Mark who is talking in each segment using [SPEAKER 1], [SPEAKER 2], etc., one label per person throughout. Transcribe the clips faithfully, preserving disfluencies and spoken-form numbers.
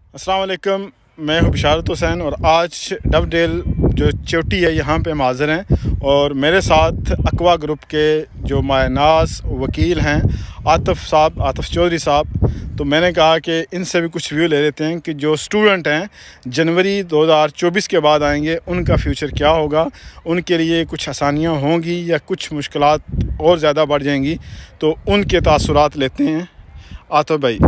[SPEAKER 1] अस्सलाम वालेकुम, मैं हूँ बिशारत हुसैन और आज डबडेल जो चोटी है यहाँ पे हम हाज़िर हैं और मेरे साथ अक्वा ग्रुप के जो मायनास वकील हैं आतिफ़ साहब आतिफ़ चौधरी साहब। तो मैंने कहा कि इनसे भी कुछ व्यू ले लेते हैं कि जो स्टूडेंट हैं जनवरी दो हज़ार चौबीस के बाद आएंगे उनका फ्यूचर क्या होगा, उनके लिए कुछ आसानियाँ होंगी या कुछ मुश्किलात और ज़्यादा बढ़ जाएंगी। तो उनके तासुरात लेते हैं। आतिफ़ भाई।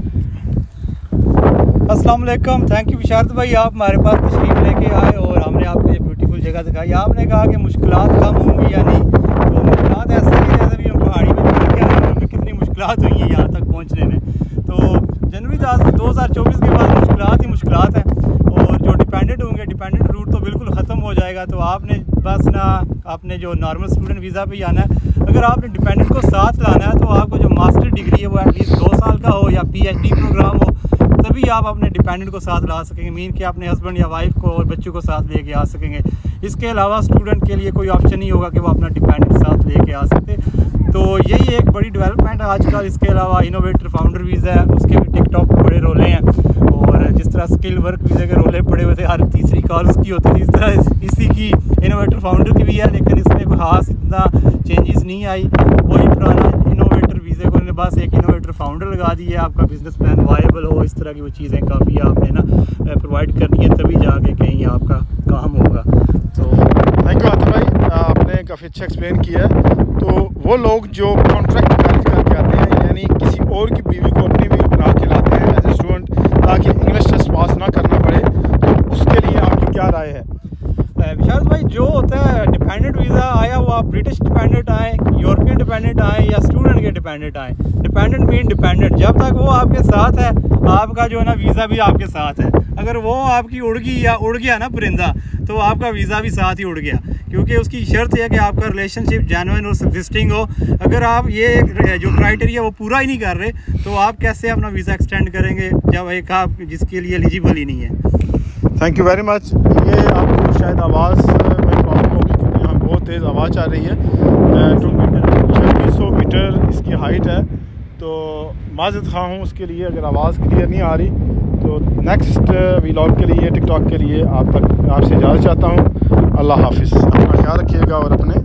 [SPEAKER 2] अस्सलाम वालेकुम, थैंक यू बिशारत भाई, आप हमारे पास तशरीफ़ लेके आए और हमने आपको ये ब्यूटीफुल जगह दिखाई। आपने कहा कि मुश्किलात कम होंगी या नहीं, तो मुश्किलात ऐसे ही है जैसे भी हम पहाड़ी में चढ़ के आए, हमें कितनी मुश्किलात हुई हैं यहाँ तक पहुँचने में। तो जनवरी दो हज़ार चौबीस के बाद मुश्किलात ही मुश्किलात हैं और जो डिपेंडेंट होंगे डिपेंडेंट रूट तो बिल्कुल ख़त्म हो जाएगा। तो आपने बस ना आपने जो नॉर्मल स्टूडेंट वीज़ा पे ही आना है। अगर आपने डिपेंडेंट को साथ लाना है तो आपको जो मास्टर डिग्री है वो एटलीस्ट दो साल का हो या पीएचडी प्रोग्राम हो, तभी आप अपने डिपेंडेंट को साथ ला सकेंगे। मीन कि अपने हस्बैंड या वाइफ को और बच्चों को साथ लेके आ सकेंगे। इसके अलावा स्टूडेंट के लिए कोई ऑप्शन नहीं होगा कि वो अपना डिपेंडेंट साथ लेके आ सकते। तो यही एक बड़ी डेवलपमेंट है आजकल। इसके अलावा इनोवेटर फाउंडर वीज़ा है, उसके भी टिकटॉक पर बड़े रोले हैं और जिस तरह स्किल वर्क वीज़ा के रोले पड़े हुए थे, हर तीसरी कॉल उसकी होती थी, इस तरह इसी की इनोवेटर फाउंडर की भी है, लेकिन इसमें कोई खास इतना चेंजेस नहीं आई। वही पुराना इनोवेटर वीज़े को उन्होंने बस एक इनोवेटर फाउंडर लगा दी है। आपका बिजनेस प्लान वायबल हो, इस तरह की वो चीज़ें काफ़ी आपने ना प्रोवाइड करनी है, तभी जाके कहीं आपका काम होगा। तो
[SPEAKER 1] थैंक यू आतिफ़ भाई, आपने काफ़ी अच्छा एक्सप्लेन किया है। तो वो लोग जो कॉन्ट्रैक्ट मैरिज करके आते हैं, यानी किसी और की बीवी को अपनी बीवी बना के लाते हैं एज ए स्टूडेंट ताकि इंग्लिश टेस्ट पास ना करना पड़े, तो उसके लिए आपकी क्या राय है?
[SPEAKER 2] बिशारत भाई, जो होता है डिपेंडेंट वीज़ा आया वो आप ब्रिटिश डिपेंडेंट आए, यूरोपियन डिपेंडेंट आए या स्टूडेंट के डिपेंडेंट आए, डिपेंडेंट मीन डिपेंडेंट, जब तक वो आपके साथ है आपका जो है ना वीज़ा भी आपके साथ है। अगर वो आपकी उड़ गई या उड़ गया ना परिंदा, तो आपका वीज़ा भी साथ ही उड़ गया, क्योंकि उसकी शर्त है कि आपका रिलेशनशिप जेन्युइन और सब्सिस्टिंग हो। अगर आप ये जो क्राइटेरिया वो पूरा ही नहीं कर रहे तो आप कैसे अपना वीज़ा एक्सटेंड करेंगे जब एक आप जिसके लिए एलिजिबल ही नहीं है।
[SPEAKER 1] Thank you very much. ये आपको शायद आवाज़ में प्रॉब्लम होगी क्योंकि यहाँ बहुत तेज़ आवाज़ आ रही है। छब्बीस सौ मीटर इसकी हाइट है, तो माज़रत ख़्वाह हूँ उसके लिए अगर आवाज़ क्लियर नहीं आ रही। तो नेक्स्ट व्लॉग के लिए टिकटॉक के लिए आप तक आपसे इजाज़त चाहता हूँ। अल्लाह हाफ़िज़, अपना ख्याल रखिएगा और अपने